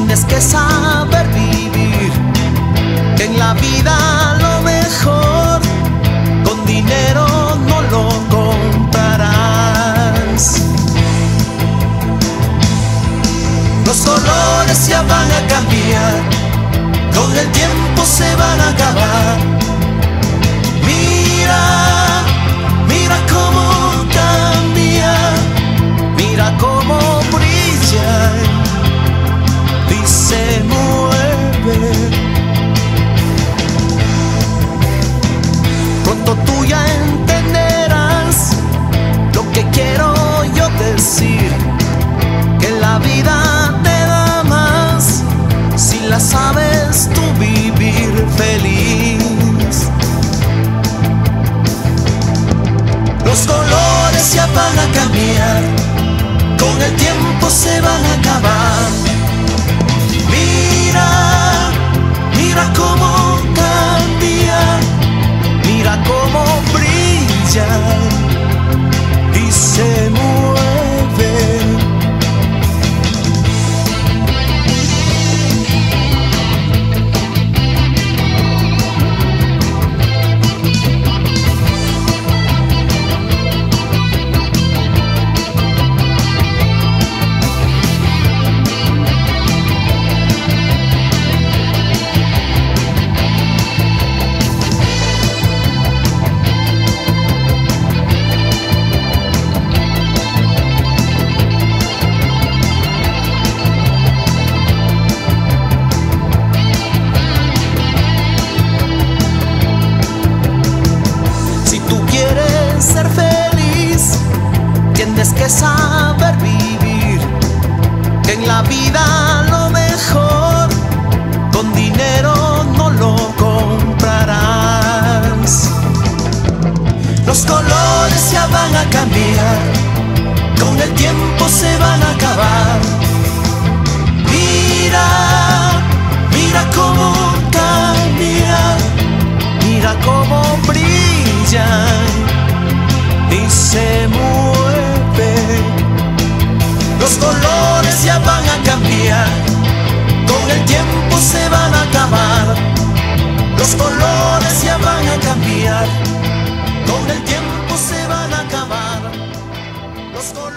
Tienes que saber vivir, que en la vida lo mejor con dinero no lo comprarás. Los colores ya van a cambiar, con el tiempo se van a acabar. Mira, mira cómo cambia, mira cómo brilla y se mueve. Pronto tú ya entenderás lo que quiero yo decir, que la vida te da más si la sabes tú vivir feliz. Los colores ya van a cambiar, con el tiempo se van a acabar. Mira, mira cómo cambia, mira cómo brilla y se mueve. Ser feliz, tienes que saber vivir, que en la vida lo mejor con dinero no lo comprarás. Los colores ya van a cambiar, con el tiempo se van a acabar. Mira, mira cómo cambia, mira cómo brilla y se mueve. Los colores ya van a cambiar, con el tiempo se van a acabar. Los colores ya van a cambiar, con el tiempo se van a acabar. Los